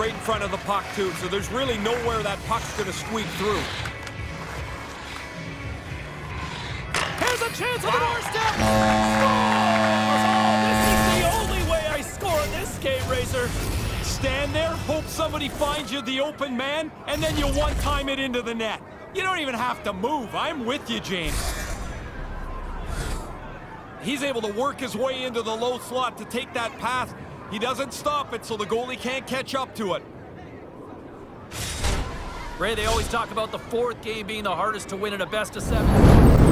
right in front of the puck, too, so there's really nowhere that puck's going to squeak through. Here's a chance on the doorstep! Oh, this is the only way I score in this game, Racer. Stand there, hope somebody finds you the open man, and then you one-time it into the net. You don't even have to move. I'm with you, James. He's able to work his way into the low slot to take that pass. He doesn't stop it, so the goalie can't catch up to it. Ray, they always talk about the fourth game being the hardest to win in a best-of-7.